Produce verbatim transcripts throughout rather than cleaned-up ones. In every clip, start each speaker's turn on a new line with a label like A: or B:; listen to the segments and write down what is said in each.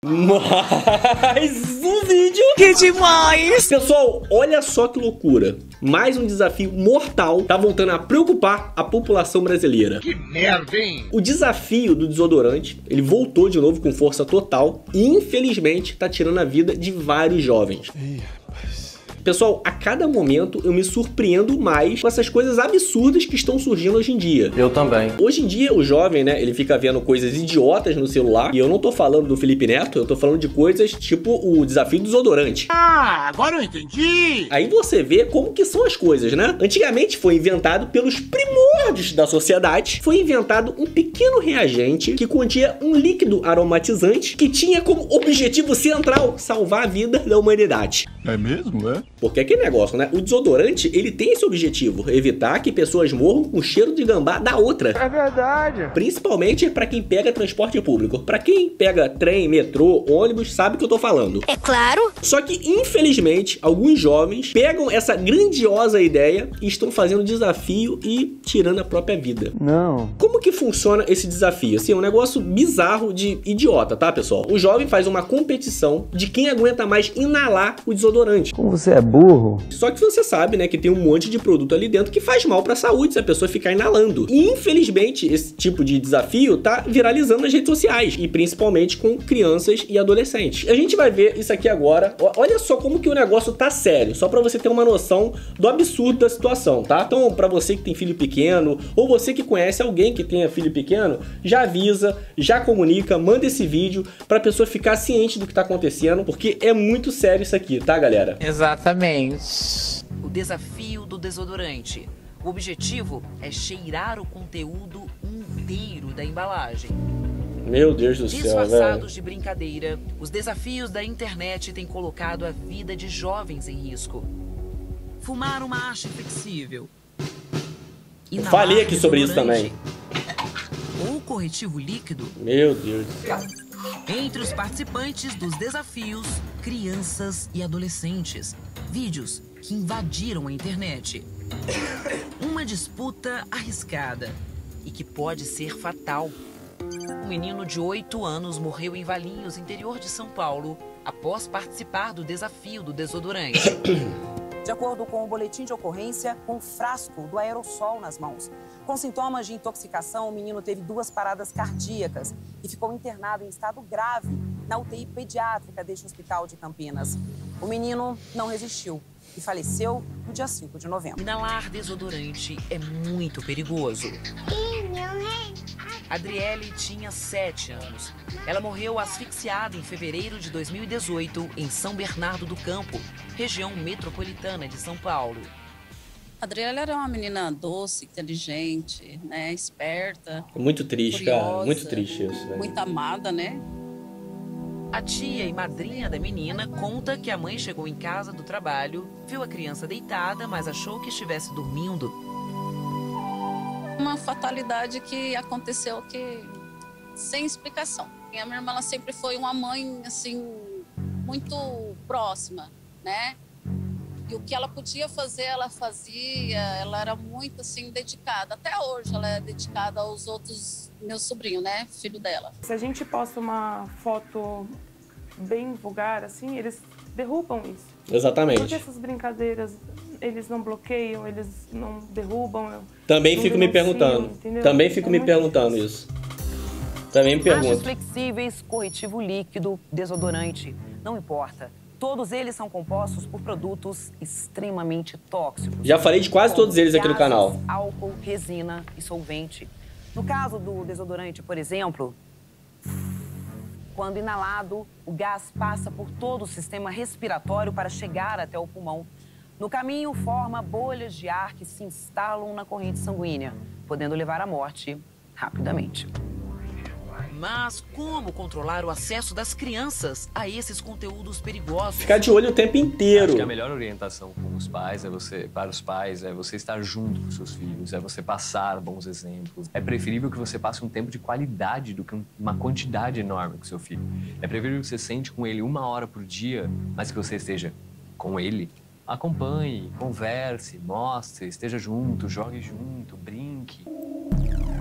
A: Mais um vídeo.
B: Que demais!
A: Pessoal, olha só que loucura. Mais um desafio mortal tá voltando a preocupar a população brasileira.
C: Que merda, hein?
A: O desafio do desodorante, ele voltou de novo com força total e infelizmente tá tirando a vida de vários jovens.
D: Ih, rapaz.
A: Pessoal, a cada momento eu me surpreendo mais com essas coisas absurdas que estão surgindo hoje em dia.
D: Eu também.
A: Hoje em dia, o jovem, né, ele fica vendo coisas idiotas no celular. E eu não tô falando do Felipe Neto, eu tô falando de coisas tipo o desafio do desodorante.
C: Ah, agora eu entendi!
A: Aí você vê como que são as coisas, né? Antigamente foi inventado pelos primórdios da sociedade. Foi inventado um pequeno reagente que continha um líquido aromatizante que tinha como objetivo central salvar a vida da humanidade.
D: É mesmo, é?
A: Porque aquele negócio, né? O desodorante, ele tem esse objetivo, evitar que pessoas morram com cheiro de gambá da outra.
C: É verdade.
A: Principalmente pra quem pega transporte público. Pra quem pega trem, metrô, ônibus, sabe o que eu tô falando.
B: É claro.
A: Só que, infelizmente, alguns jovens pegam essa grandiosa ideia e estão fazendo desafio e tirando a própria vida.
D: Não.
A: Como que funciona esse desafio? Assim, é um negócio bizarro de idiota, tá, pessoal? O jovem faz uma competição de quem aguenta mais inalar o desodorante.
D: Como você é burro?
A: Só que você sabe, né, que tem um monte de produto ali dentro que faz mal pra saúde se a pessoa ficar inalando. E, infelizmente, esse tipo de desafio tá viralizando nas redes sociais, e principalmente com crianças e adolescentes. A gente vai ver isso aqui agora. Olha só como que o negócio tá sério, só pra você ter uma noção do absurdo da situação, tá? Então, pra você que tem filho pequeno, ou você que conhece alguém que tenha filho pequeno, já avisa, já comunica, manda esse vídeo pra pessoa ficar ciente do que tá acontecendo, porque é muito sério isso aqui, tá, galera?
B: Exatamente.
E: O desafio do desodorante. O objetivo é cheirar o conteúdo inteiro da embalagem.
A: Meu Deus do céu, velho.
E: Disfarçados de brincadeira, os desafios da internet têm colocado a vida de jovens em risco. Fumar uma haste flexível. Inalar
A: Falei aqui sobre isso
E: desodorante.
A: também.
E: Ou corretivo líquido.
A: Meu Deus do céu.
E: Entre os participantes dos desafios, crianças e adolescentes. Vídeos que invadiram a internet. Uma disputa arriscada e que pode ser fatal. Um menino de oito anos morreu em Valinhos, interior de São Paulo, após participar do desafio do desodorante.
F: De acordo com o boletim de ocorrência, com um frasco do aerossol nas mãos. Com sintomas de intoxicação, o menino teve duas paradas cardíacas e ficou internado em estado grave na U T I pediátrica deste hospital de Campinas. O menino não resistiu e faleceu no dia cinco de novembro.
E: Inalar desodorante é muito perigoso. Adriele tinha sete anos. Ela morreu asfixiada em fevereiro de dois mil e dezoito em São Bernardo do Campo, região metropolitana de São Paulo.
G: A Adriele era uma menina doce, inteligente, né, esperta.
A: Muito triste,
G: curiosa,
A: cara. Muito triste isso, velho.
G: muito amada, né?
E: A tia e madrinha da menina conta que a mãe chegou em casa do trabalho, viu a criança deitada, mas achou que estivesse dormindo.
G: Uma fatalidade que aconteceu que sem explicação. E a minha irmã ela sempre foi uma mãe assim muito próxima, né? E o que ela podia fazer, ela fazia. Ela era muito assim dedicada. Até hoje ela é dedicada aos outros, meu sobrinho, né, filho dela.
H: Se a gente posta uma foto bem vulgar assim, eles derrubam isso.
A: Exatamente.
H: Porque essas brincadeiras, eles não bloqueiam, eles não derrubam.
A: Também
H: não
A: fico me
H: denunciam,
A: perguntando.
H: entendeu?
A: Também fico
H: É
A: me
H: muito
A: perguntando
H: difícil.
A: isso. Também me
F: Hastes
A: pergunto.
F: flexíveis, corretivo líquido, desodorante, não importa. Todos eles são compostos por produtos extremamente tóxicos.
A: Já falei de quase todos eles aqui no
F: Gases,
A: canal.
F: Álcool, resina e solvente. No caso do desodorante, por exemplo, quando inalado, o gás passa por todo o sistema respiratório para chegar até o pulmão. No caminho, forma bolhas de ar que se instalam na corrente sanguínea, podendo levar à morte rapidamente.
E: Mas como controlar o acesso das crianças a esses conteúdos perigosos?
A: Ficar de olho o tempo inteiro.
I: Acho que a melhor orientação com os pais é você, para os pais, é você estar junto com seus filhos, é você passar bons exemplos. É preferível que você passe um tempo de qualidade do que uma quantidade enorme com seu filho. É preferível que você sente com ele uma hora por dia, mas que você esteja com ele. Acompanhe, converse, mostre, esteja junto, jogue junto, brinque.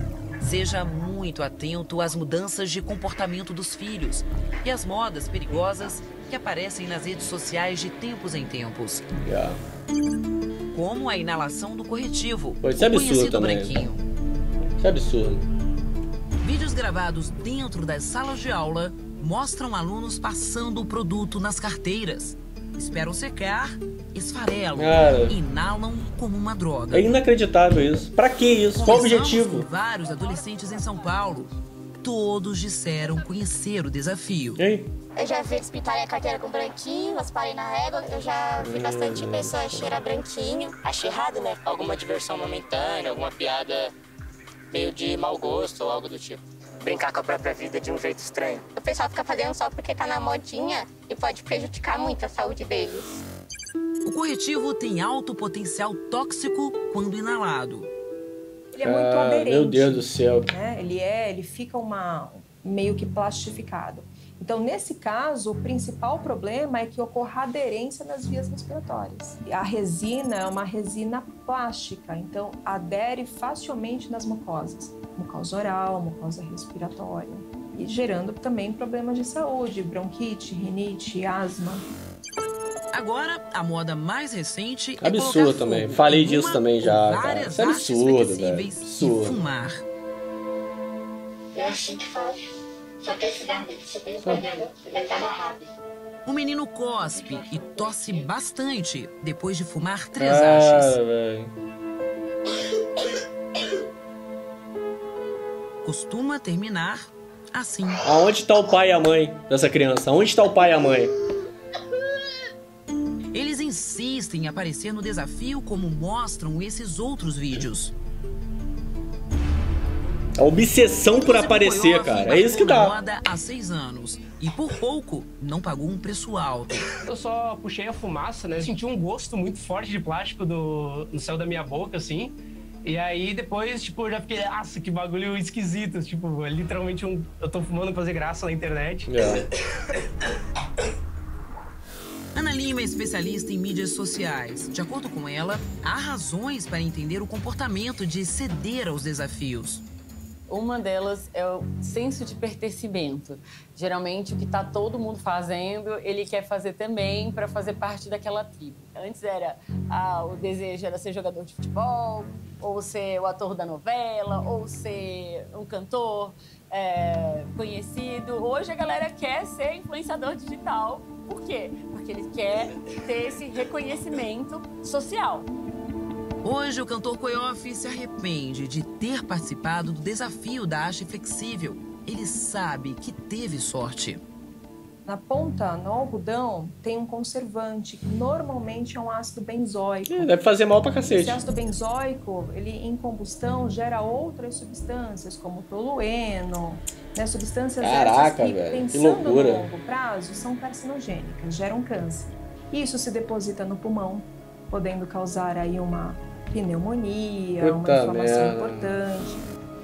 E: Seja muito atento às mudanças de comportamento dos filhos e às modas perigosas que aparecem nas redes sociais de tempos em tempos.
A: Yeah.
E: Como a inalação do corretivo,
A: Pô, isso é
E: o
A: absurdo
E: conhecido
A: também.
E: branquinho.
A: Isso é absurdo.
E: Vídeos gravados dentro das salas de aula mostram alunos passando o produto nas carteiras. Esperam secar, esfarelam,
A: Cara,
E: inalam como uma droga.
A: é inacreditável isso. Pra que isso? Qual o
E: Conversamos
A: objetivo?
E: com vários adolescentes em São Paulo. Todos disseram conhecer o desafio.
A: E aí?
J: Eu já vi eles pintarem a carteira com branquinho, elas parem na régua. Eu já vi bastante pessoas cheirar branquinho.
K: Acho errado, né? Alguma diversão momentânea, alguma piada meio de mau gosto ou algo do tipo. Brincar com a própria vida de um jeito estranho.
J: O pessoal fica fazendo só porque tá na modinha e pode prejudicar muito a saúde deles.
E: O corretivo tem alto potencial tóxico quando inalado.
L: Ele é muito
A: Ah,
L: aderente.
A: meu Deus do céu.
L: Né? Ele é, ele fica uma, meio que plastificado. Então, nesse caso, o principal problema é que ocorra aderência nas vias respiratórias. A resina é uma resina plástica, então adere facilmente nas mucosas. Mucosa oral, mucosa respiratória. E gerando também problemas de saúde, bronquite, rinite, asma.
E: Agora, a moda mais recente é
A: Absurdo
E: colocar
A: também.
E: fogo
A: Falei
E: em
A: disso
E: uma
A: também
E: ou
A: já, cara.
E: várias
A: Isso é
E: artes
A: absurdo,
E: flexíveis
A: velho.
E: e
A: Absurdo.
E: fumar.
J: Eu achei que foi. Só que esse dá super escorrendo, deve estar amarrado.
E: O menino cospe e tosse bastante depois de fumar três
A: Cara,
E: hashes.
A: velho.
E: Costuma terminar assim.
A: Aonde tá o pai e a mãe dessa criança? Aonde tá o pai e a mãe?
E: Eles insistem em aparecer no desafio como mostram esses outros vídeos.
A: A obsessão por aparecer, cara. É isso que
E: na
A: dá.
E: moda há seis anos e por pouco não pagou um preço alto.
M: Eu só puxei a fumaça, né? Senti um gosto muito forte de plástico do, no céu da minha boca, assim. E aí depois, tipo, eu já fiquei, nossa, que bagulho esquisito. Tipo, é literalmente um. Eu tô fumando pra fazer graça na internet.
A: É.
E: Ana Lima é especialista em mídias sociais. De acordo com ela, há razões para entender o comportamento de ceder aos desafios.
N: Uma delas é o senso de pertencimento. Geralmente, o que está todo mundo fazendo, ele quer fazer também para fazer parte daquela tribo. Antes era, ah, o desejo era ser jogador de futebol, ou ser o ator da novela, ou ser um cantor é, conhecido. Hoje a galera quer ser influenciador digital. Por quê? Porque ele quer ter esse reconhecimento social.
E: Hoje, o cantor Coyof se arrepende de ter participado do desafio da haste flexível. Ele sabe que teve sorte.
L: Na ponta, no algodão, tem um conservante, que normalmente é um ácido benzoico.
A: É, deve fazer mal pra cacete.
L: Esse ácido benzoico, ele em combustão gera outras substâncias, como tolueno, né? Substâncias
A: Caraca,
L: essas que,
A: velho, que
L: pensando no
A: loucura.
L: longo prazo, são carcinogênicas, geram câncer. Isso se deposita no pulmão, podendo causar aí uma pneumonia,
A: Puta
L: uma inflamação
A: merda.
L: importante.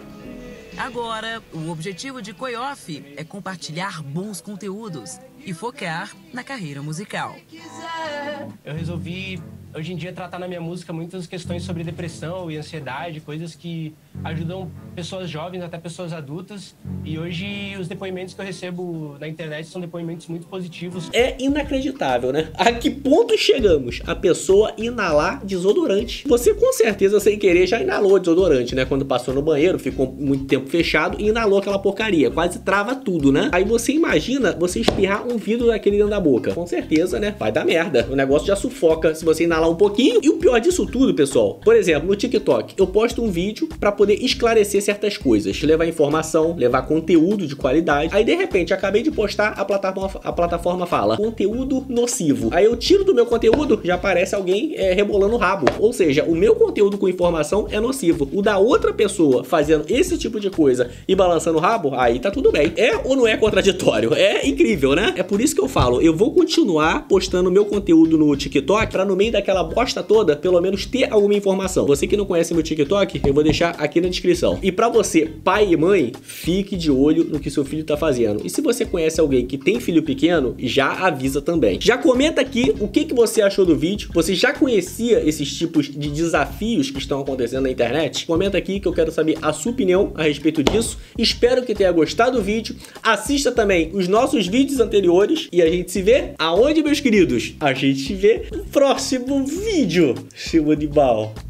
E: Agora, o objetivo de Coyof é compartilhar bons conteúdos e focar na carreira musical.
M: Eu resolvi, hoje em dia, tratar na minha música muitas questões sobre depressão e ansiedade, coisas que ajudam pessoas jovens, até pessoas adultas. E hoje, os depoimentos que eu recebo na internet são depoimentos muito positivos.
A: É inacreditável, né? A que ponto chegamos? A pessoa inalar desodorante. Você, com certeza, sem querer, já inalou desodorante, né? Quando passou no banheiro, ficou muito tempo fechado e inalou aquela porcaria. Quase trava tudo, né? Aí você imagina você espirrar um vidro daquele dentro da boca. Com certeza, né? Vai dar merda. O negócio já sufoca se você inalar um pouquinho. E o pior disso tudo, pessoal, por exemplo, no TikTok, eu posto um vídeo pra poder esclarecer certas coisas, levar informação, levar conteúdo de qualidade. Aí, de repente, acabei de postar, a plataforma, a plataforma fala conteúdo nocivo. Aí eu tiro do meu conteúdo, já aparece alguém é, rebolando o rabo. Ou seja, o meu conteúdo com informação é nocivo. O da outra pessoa fazendo esse tipo de coisa e balançando o rabo, aí tá tudo bem. É ou não é contraditório? É incrível, né? É por isso que eu falo, eu vou continuar postando meu conteúdo no TikTok pra no meio daquela aquela bosta toda, pelo menos ter alguma informação. Você que não conhece meu TikTok, eu vou deixar aqui na descrição. E pra você, pai e mãe, fique de olho no que seu filho tá fazendo. E se você conhece alguém que tem filho pequeno, já avisa também. Já comenta aqui o que, que você achou do vídeo. Você já conhecia esses tipos de desafios que estão acontecendo na internet? Comenta aqui que eu quero saber a sua opinião a respeito disso. Espero que tenha gostado do vídeo. Assista também os nossos vídeos anteriores e a gente se vê aonde, meus queridos? A gente se vê no próximo vídeo. Seu animal.